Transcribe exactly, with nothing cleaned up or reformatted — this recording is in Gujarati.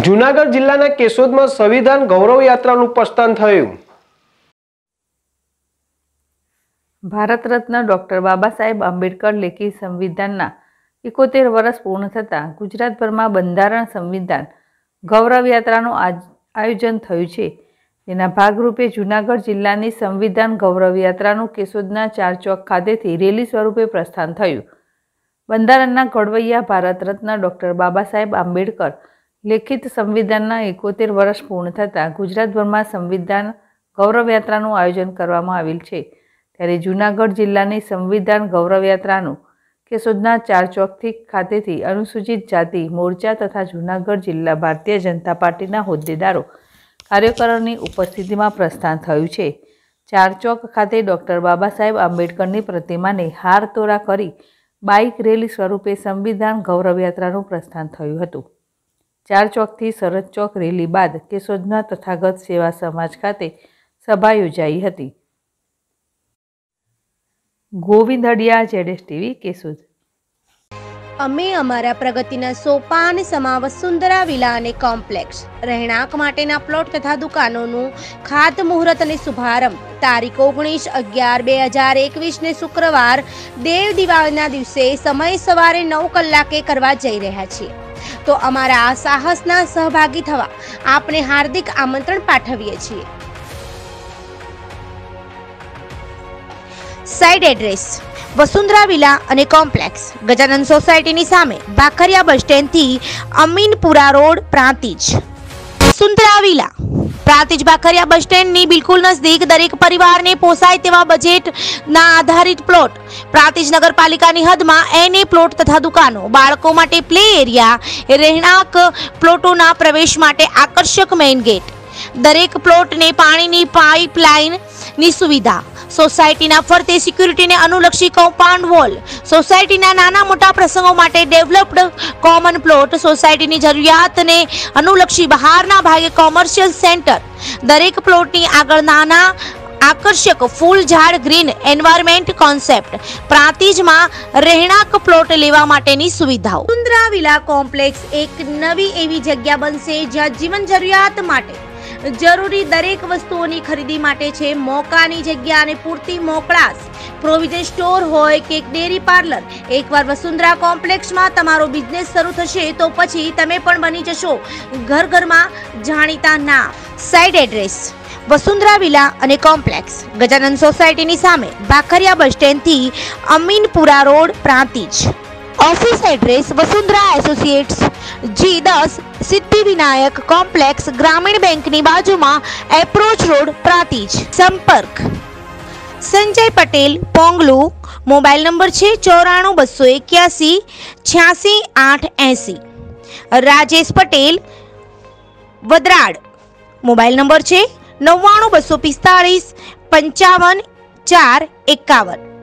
જૂનાગઢ જિલ્લાના કેશોદમાં સંવિધાન ગૌરવ યાત્રાનું પ્રસ્થાન થયું। ભારત રત્ન ડોક્ટર બાબા સાહેબ આંબેડકર લેખિત સંવિધાનના એકોતેર વર્ષ પૂર્ણ થતાં ગુજરાતભરમાં બંધારણ સંવિધાન ગૌરવ યાત્રાનું આયોજન થયું છે। તેના ભાગરૂપે જૂનાગઢ જિલ્લાની સંવિધાન ગૌરવ યાત્રાનું કેશોદના ચાર ચોક ખાતેથી રેલી સ્વરૂપે પ્રસ્થાન થયું। બંધારણના ઘડવૈયા ભારત રત્ન ડોક્ટર બાબા સાહેબ આંબેડકર લેખિત સંવિધાનના એકોતેર વર્ષ પૂર્ણ થતાં ગુજરાતભરમાં સંવિધાન ગૌરવ યાત્રાનું આયોજન કરવામાં આવેલ છે। ત્યારે જૂનાગઢ જિલ્લાની સંવિધાન ગૌરવ યાત્રાનું કેશોદના ચાર ચોકથી ખાતેથી અનુસૂચિત જાતિ મોરચા તથા જૂનાગઢ જિલ્લા ભારતીય જનતા પાર્ટીના હોદ્દેદારો કાર્યકરોની ઉપસ્થિતિમાં પ્રસ્થાન થયું છે। ચાર ચોક ખાતે ડોક્ટર બાબા સાહેબ આંબેડકરની પ્રતિમાને હાર તોરા કરી બાઇક રેલી સ્વરૂપે સંવિધાન ગૌરવ યાત્રાનું પ્રસ્થાન થયું હતું। ચાર ચોકથી શરદ ચોક રેલી બાદ કેશોદના તથાગત સેવા સમાજ ખાતે સભા યોજાઈ હતી। ગોવિંદ હડિયા, જેડેશ ટીવી, કેશોદ। અમે અમારા પ્રગતિના સોપાન સમા વસુંધરા વિલા અને કોમ્પ્લેક્સ રહેણાંક માટેના પ્લોટ તથા દુકાનોનું ખાતમુહૂર્ત અને શુભારંભ તારીખ ઓગણીસ અગિયાર બે હજાર એકવીસ ને શુક્રવાર દેવ દિવાળીના દિવસે સમય સવારે નવ કલાકે કરવા જઈ રહ્યા છીએ। તો અમારા આ સાહસના સહભાગી થવા આપને હાર્દિક આમંત્રણ પાઠવીએ છીએ। સાઇટ એડ્રેસ વસુંધરા વિલા અને કોમ્પ્લેક્સ ગજાનંદ સોસાયટીની સામે ભાખરિયા બસ સ્ટેન્ડથી Aminpura road, Prantij. Vasundhara villa Prantij Bhakhariya bus સ્ટેન્ડની બિલકુલ નજદીક દરેક પરિવારને પોસાય તેવા બજેટના આધારિત પ્લોટ, પ્રાંતિજ નગરપાલિકાની હદમાં એને પ્લોટ તથા દુકાનો, બાળકો માટે પ્લે એરિયા, રહેણાંક પ્લોટોના પ્રવેશ માટે આકર્ષક મેઇન ગેટ, દરેક પ્લોટને પાણીની પાઇપલાઇનની સુવિધા, સોસાયટીના ફરતે સિક્યુરિટીને અનુલક્ષી કમ્પાઉન્ડ વોલ, સોસાયટીના નાના મોટા પ્રસંગો માટે ડેવલપ્ડ કોમન પ્લોટ, સોસાયટીની જરૂરિયાતને અનુલક્ષી બહારના ભાગે કોમર્શિયલ સેન્ટર, દરેક પ્લોટની આગળ નાના આકર્ષક ફૂલ ઝાડ ગ્રીન એન્વાયરમેન્ટ કોન્સેપ્ટ, પ્રાંતિજમાં રહેણાંક પ્લોટ લેવા માટેની સુવિધાઓ। વસુંધરા વિલા કોમ્પ્લેક્સ એક નવી એવી જગ્યા બનશે જ્યાં જીવન જરૂરિયાત માટે જરૂરી દરેક વસ્તુઓની ખરીદી માટે છે મોકાની જગ્યા અને પૂરતી મોકળાશ। પ્રોવિઝન સ્ટોર હોય કે ડેરી પાર્લર, એકવાર વસુંધરા કોમ્પ્લેક્સમાં તમારો બિઝનેસ શરૂ થશે તો પછી તમે પણ બની જશો ઘર ઘરમાં જાણીતા નામ। સાઇટ એડ્રેસ વસુંધરા વિલા અને કોમ્પ્લેક્સ ગજાનંદ સોસાયટીની સામે ભાખરિયા બસ સ્ટેન્ડથી Aminpura road, Prantij. Office address Vasundhara associates G દસ સિદ્ધિવિનાયક કોમ્પ્લેક્સ ગ્રામીણ બેંકની બાજુમાં એપ્રોચ રોડ, પ્રાંતિજ। સંપર્ક સંજય પટેલ, પોંગલુ। મોબાઈલ નંબર છે ચોરાણું બસો એક્યાસી છ્યાસી આઠ એસી। રાજેશ પટેલ, વદરાડ। મોબાઈલ નંબર છે નવ્વાણું બસો પિસ્તાળીસ પંચાવન ચાર એકાવન।